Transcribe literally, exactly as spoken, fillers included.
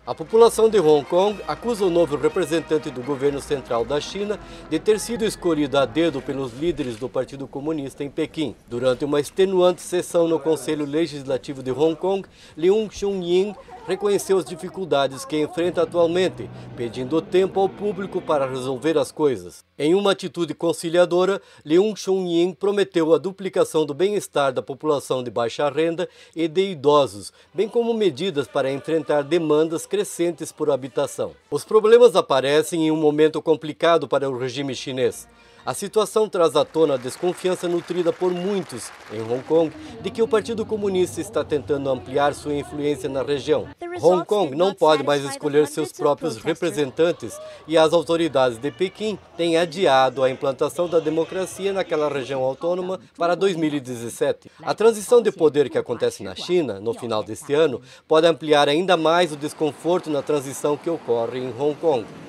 A população de Hong Kong acusa o novo representante do governo central da China de ter sido escolhido a dedo pelos líderes do Partido Comunista em Pequim. Durante uma extenuante sessão no Conselho Legislativo de Hong Kong, Leung Chun-ying reconheceu as dificuldades que enfrenta atualmente, pedindo tempo ao público para resolver as coisas. Em uma atitude conciliadora, Leung Chun-ying prometeu a duplicação do bem-estar da população de baixa renda e de idosos, bem como medidas para enfrentar demandas crescentes por habitação. Os problemas aparecem em um momento complicado para o regime chinês. A situação traz à tona a desconfiança nutrida por muitos em Hong Kong de que o Partido Comunista está tentando ampliar sua influência na região. Hong Kong não pode mais escolher seus próprios representantes e as autoridades de Pequim têm adiado a implantação da democracia naquela região autônoma para dois mil e dezessete. A transição de poder que acontece na China no final deste ano pode ampliar ainda mais o desconforto na transição que ocorre em Hong Kong.